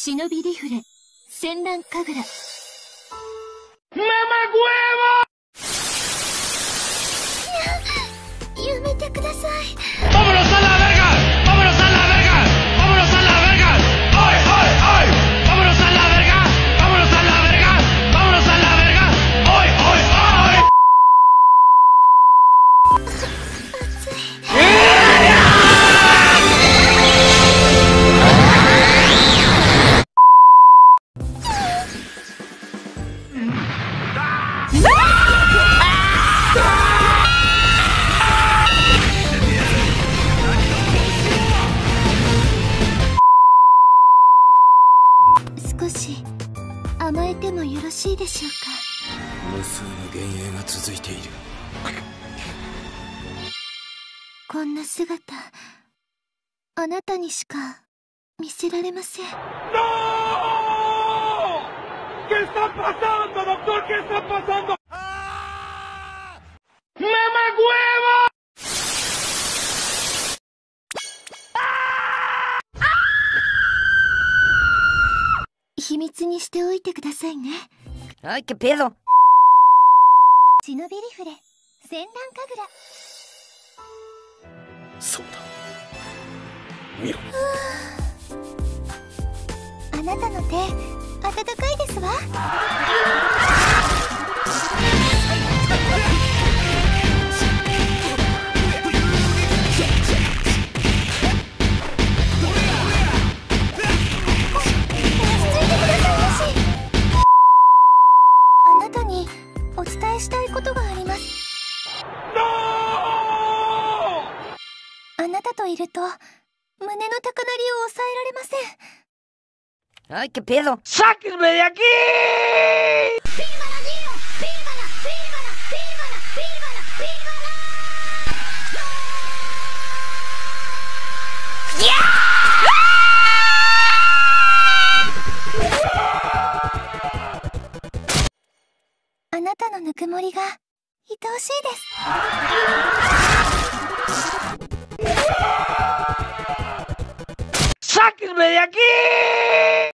忍びリフレ、戦乱神楽。 やめてください。 ¡Vámonos a la verga! ¡Vámonos a la verga! ¡Vámonos a la verga! ¡Ay, ay, ay! ¡Vámonos a la verga! ¡Vámonos a la verga! ¡Vámonos a la verga! ¡Ay, ay, ay! 少し甘えてもよろしいでしょうか。 無数の幻影が続いている。 こんな姿あなたにしか見せられません。 ¿Qué está pasando, doctor? ¿Qué está pasando? ¡Mamahuevo! 秘密にしておいてくださいね。 Ay, qué pedo. 忍びリフレ、戦乱神楽。 そうだ、見ろ。 あなたの手温かいですわ。あなたにお伝えしたいことがあります。あなたといると胸の高鳴りを抑えられません。 Ay, qué pedo. ¡Sáquenme de aquí! ¡Pílmala! あなたのぬくもりが愛おしいです。 ¡Sáquenme de aquí!